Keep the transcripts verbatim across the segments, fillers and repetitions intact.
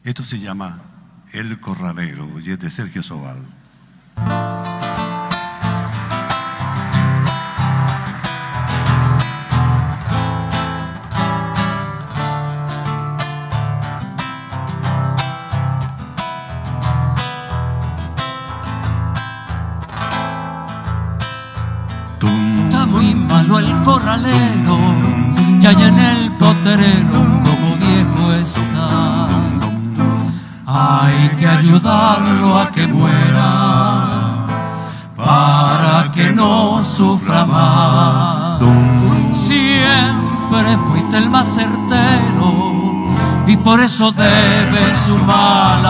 Esto se llama El Corralero y es de Sergio Sobal. Está muy malo el corralero, ya allá en el potrero como viejo está. Hay que ayudarlo a que muera para que no sufra más. Siempre fuiste el más certero y por eso debe su mal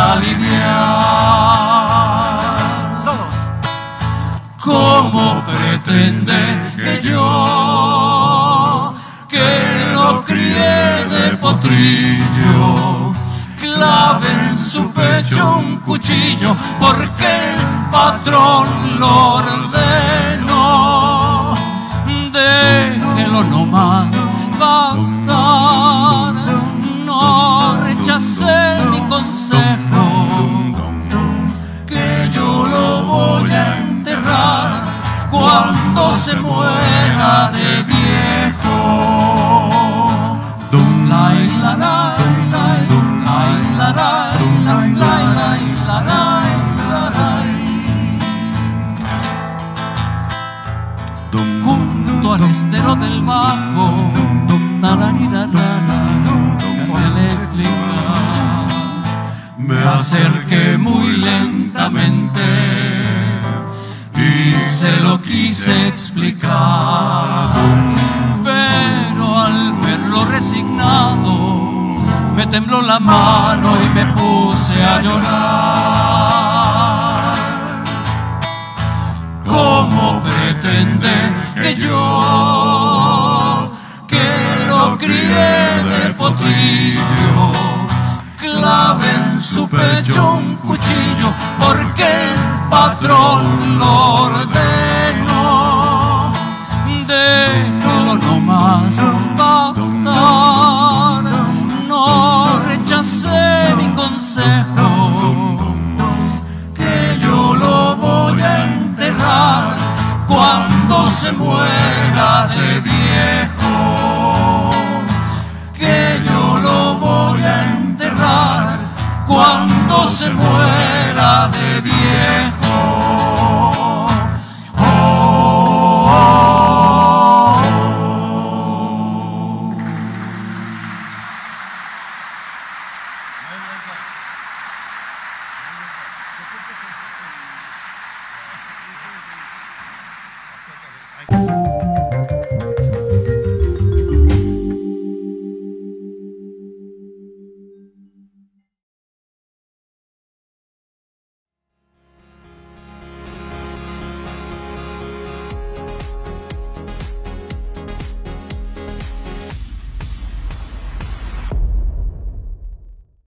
aliviar. Todos. ¿Cómo pretende que yo, que lo crié de potrillo, clave en su pecho un cuchillo porque el patrón lo ordenó? Déjelo nomás bastar, no rechacé mi consejo, que yo lo voy a enterrar cuando se muera de viejo. Lai, la, la, lai, lai, la, la, lai, lai, lai, la, lai, la, lai. Junto al estero del bajo, tararira-rara, casi le explica. Me acerqué muy lentamente y se lo quise explicar, pero al verlo resignado me tembló la mano y me puse a llorar. ¿Cómo pretende que yo, que lo crié de potrillo, clave en su pecho un cuchillo porque el patrón lo ordenó? Déjelo nomás bastar, no rechacé mi consejo, que yo lo voy a enterrar cuando se muera de viejo, que yo lo voy a enterrar cuando se muera de viejo. Oh, oh, oh. Thank you.